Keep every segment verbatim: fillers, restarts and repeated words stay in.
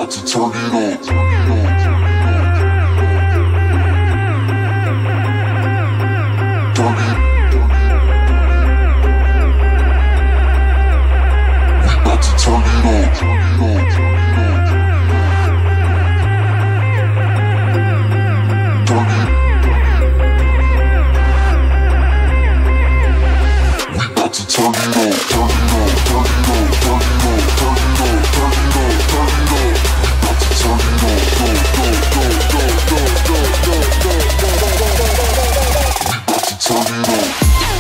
about to turn it up. Turn it. We about to turn it up. Turn it. We about to turn it up. Turn it up. Turn it up. Turn it up. Turn it up. Turn it up. Turn it up. We about to turn it up. Go, go, go, go, go, go, go, go, go, go, go. We about to turn it up.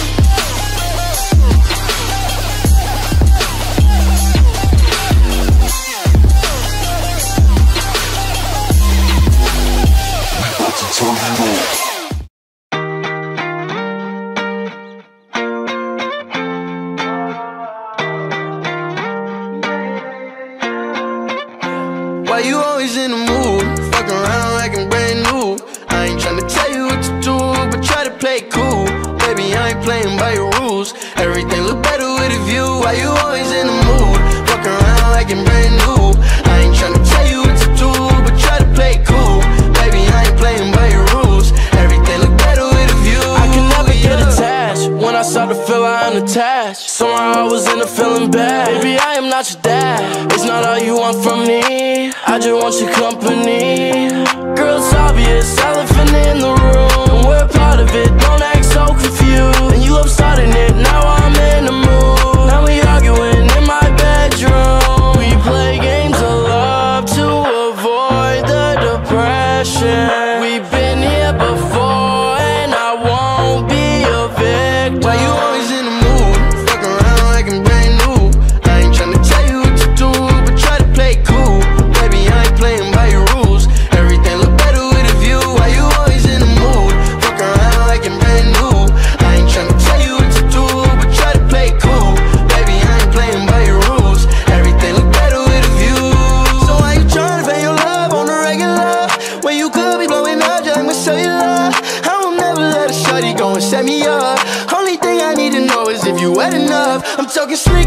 Turn it up. Why you always in the mood? Fuck around like I'm brand new. I ain't tryna tell you what to do, but try to play cool. Baby, I ain't playing by your rules. Everything look better with a view. Why you always in the mood? Fuck around like I'm brand new. I ain't tryna tell you what to do, but try to play cool. Baby, I ain't playing by your rules. Everything look better with a view. I can never get attached. When I start to feel I unattached, somehow I was in a feeling bad. Baby, I am not your dad. It's not all you want from me. I just want your company. Girl, it's obvious, elephant in the room. We're part of it, don't act so confused. And you love starting it, now I'm in the mood. Now we arguing in my bedroom. We play games of love to avoid the depression. We've been here before and I won't be a victim. Why you always in the mood? Fuck around like I'm brand new. I ain't tryna tell you what to do, but try to play cool. Baby, I ain't playing by your rules. Everything look better with a view. Why you always in the mood? Fuck around like I'm brand new. I ain't tryna tell you what to do, but try to play cool. Baby, I ain't playing by your rules. Everything look better with a view. So why you tryna pay your love on the regular when you could be blowing up just like my cellular? I will never let a shawty go and set me up. Only thing I need to know is if you wet enough. I'm talking slick